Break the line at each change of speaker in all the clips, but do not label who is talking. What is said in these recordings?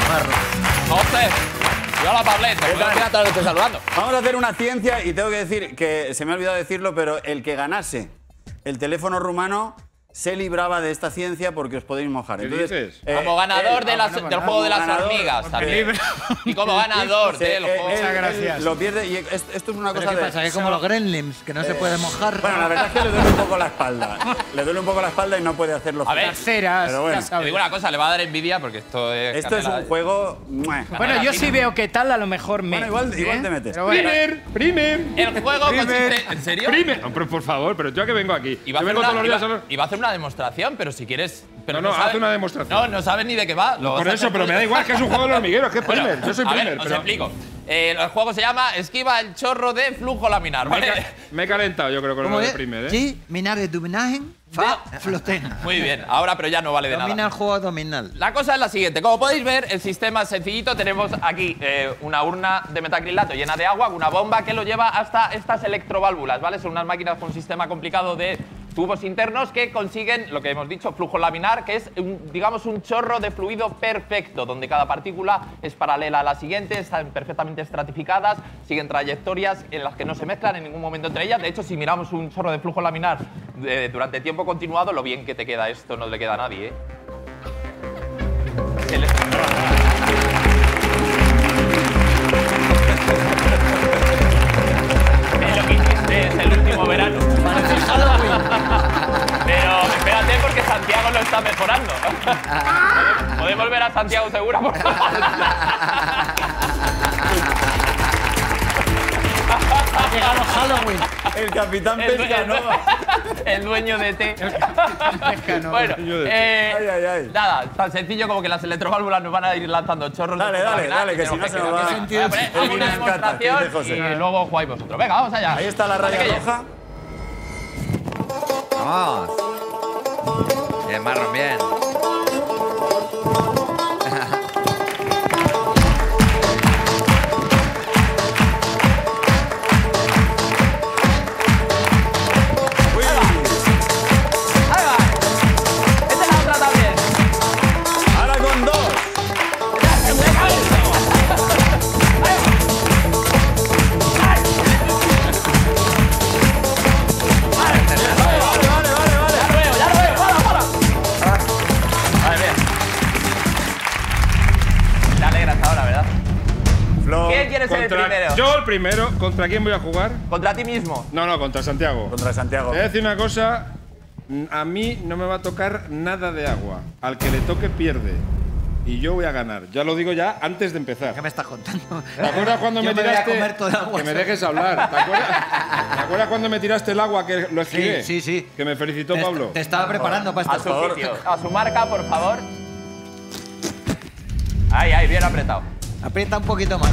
Marro.
José, yo la Pablet, te puedo decir a todos los que estoy saludando.
Vamos a hacer una ciencia y tengo que decir que se me ha olvidado decirlo, pero el que ganase el teléfono rumano se libraba de esta ciencia porque os podéis mojar.
¿Qué
Entonces,
dices?
Como ganador del juego de las
ganador,
hormigas
porque-
también. Y como ganador del juego.
Muchas gracias.
Lo pierde y esto es una
¿Pero
cosa
qué pasa? Que es como los gremlins, que no se puede mojar.
Bueno, la verdad es que le duele un poco la espalda. Le duele un poco la espalda y no puede hacerlo.
A ver,
Las ceras,
pero bueno.
ya
Te
sabes.
digo una cosa, le va a dar envidia porque esto es.
Esto es un juego. ¡mua!
Bueno, yo sí veo que tal, a lo mejor me.
Bueno, igual te metes.
Pero bueno.
Primer.
El juego consiste. ¿En serio?
Primer. Hombre, por favor, pero yo a que vengo aquí.
Iba a
Yo
hacer
vengo todos
una,
los días a los-
iba a hacer una demostración, pero si quieres. Pero
No,
sabe-
haz una demostración.
No, no sabes ni de qué va. Lo
Por
vas a
eso,
hacer
pero
tú.
me da igual, que es un juego de hormiguero, es que es
Bueno,
primer. Yo soy
a ver,
primer.
os
pero
explico. El juego se llama Esquiva el chorro de flujo laminar, ¿vale?
me he calentado, yo creo, con
¿Cómo
lo de
es?
primer, ¿eh?
Sí, minar de dominagen, fa, floten.
Muy bien, ahora pero ya no vale de
Domina
nada.
el juego abdominal.
La cosa es la siguiente. Como podéis ver, el sistema es sencillito. Tenemos aquí una urna de metacrilato llena de agua, una bomba que lo lleva hasta estas electroválvulas, ¿vale? Son unas máquinas con un sistema complicado de tubos internos que consiguen, lo que hemos dicho, flujo laminar, que es, digamos, un chorro de fluido perfecto, donde cada partícula es paralela a la siguiente, están perfectamente estratificadas, siguen trayectorias en las que no se mezclan en ningún momento entre ellas. De hecho, si miramos un chorro de flujo laminar durante tiempo continuado, lo bien que te queda esto no le queda a nadie, ¿eh? Es lo que hiciste es el último verano. Pero espérate porque Santiago lo está mejorando. ¿Podemos ver a Santiago Segura, por favor?
Ha llegado Halloween.
El capitán
El
Pescanova.
el dueño de té.
Pescanova.
Bueno,
Ay, ay, ay.
nada, tan sencillo como que las electroválvulas nos van a ir lanzando chorros.
Dale,
de
dale,
laminar
dale, que si
tenemos
no se nos va
crear.
a-
Voy a poner
el
una
Vinascata,
demostración
que dice José.
y luego jugáis vosotros. Venga, vamos allá.
Ahí está la raya roja.
Vamos. Bien, Marron, bien.
Uy,
Ahí va. Esta es la otra también.
ahora con dos.
Ya lo veo, para. Vale, bien. Te alegras ahora, ¿verdad?
Flo,
¿Quién quiere ser el primero?
Yo el primero. ¿Contra quién voy a jugar?
Contra ti mismo.
No, contra Santiago.
contra Santiago.
Te voy a decir una cosa. A mí no me va a tocar nada de agua. Al que le toque pierde. Y yo voy a ganar. Ya lo digo ya antes de empezar.
¿Qué me estás contando?
¿Te acuerdas cuando
Yo
me
me voy a
tiraste?
comer todo el agua.
Que me dejes hablar. ¿Te acuerdas cuando me tiraste el agua que lo esquivé?
Sí, sí, sí.
Que me felicitó Pablo.
Te estaba preparando para
A
este
su
juego.
sitio. A su marca, por favor. Ahí, bien apretado.
Aprieta un poquito más.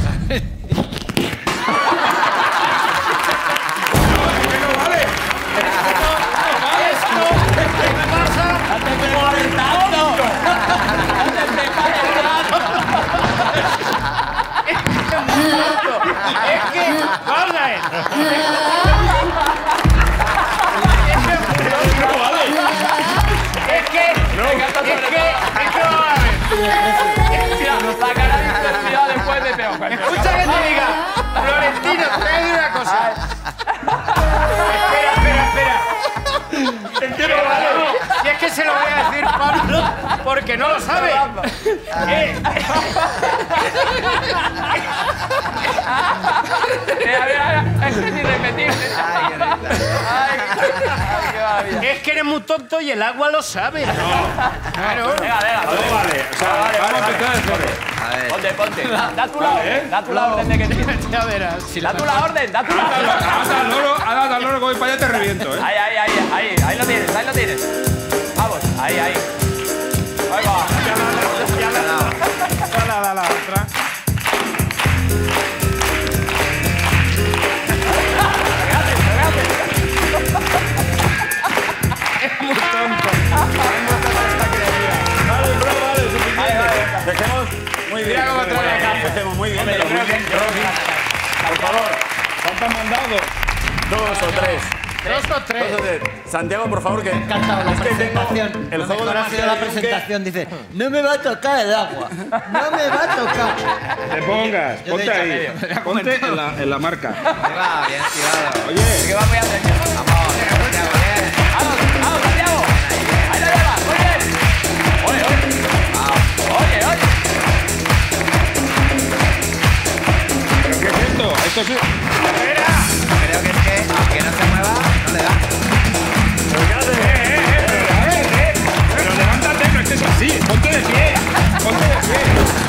¡Antes de calentando! ¡Antes de calentando!
Es que. ¡Vamos a ver! Es que vamos a ver.
Mira, la cara de intensidad después de peor.
Escucha que te diga, Florentino, te voy a decir una cosa. Espera. Si es que se lo voy a decir Pablo, porque no lo sabe.
Es que ni repetir. Ay, qué maravilla.
Es que eres muy tonto y el agua lo sabe. Claro.
Venga.
Todo vale. O sea, vamos a empezar de cero.
A ver.
Ponte. Da tú la orden. Da tú la orden de que te.
Ya verás. Si
Da tú la orden. Da tú la orden.
Ahora al loro que voy para allá te reviento, ¿eh?
Ahí lo tienes. Vamos, ahí. Ahí va.
la otra. Es muy tonto.
Vale, bro, vale, suficiente. Dejemos muy bien.
Mira cómo trae la cama.
Dejemos muy bien. Pero muy bien. Por favor,
¿Cuánto han mandado?
2 o 3.
2 o 3.
Santiago, por favor, que.
Me ha encantado la presentación.
el
Lo
juego
mejor
de
ha sido
magia
la
de Yunque.
presentación. Dice, no me va a tocar el agua. No me va a tocar.
Te pongas,
Yo
ponte
de hecho,
ahí.
medio.
Ponte en la marca.
Va, bien tirado.
Oye,
Que va muy atrevido.
Vamos, Santiago, bien.
¡Vamos, Santiago! ¡Ahí la lleva! ¡Muy bien! ¡Oye, oye! ¡Oye, oye!
¿pero qué es esto? Esto sí.
Creo que es que, aunque no se mueva, no le da.
Pero levántate, no estés así. Ponte de pie. Ponte de pie.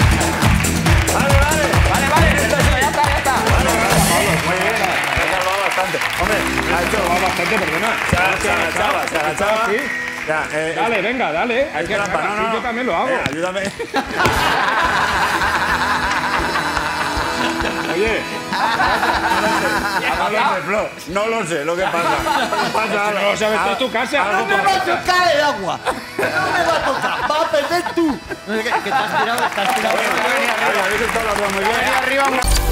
Vale, esto, ya está.
Muy bien. Se ha salvado bastante. Hombre, ha hecho.
Va bastante, perdona.
Se agachaba.
Sí.
Ya,
Dale, venga, dale. Hay que
trampa.
hacer así, yo también lo hago.
Venga, ayúdame.
Oye,
No lo sé lo que pasa.
si no lo sabes tú, es tu casa.
No me va a tocar el agua. No me va a tocar. Va a perder tú. Que te has tirado,
Habéis estado las dos muy bien.
Arriba,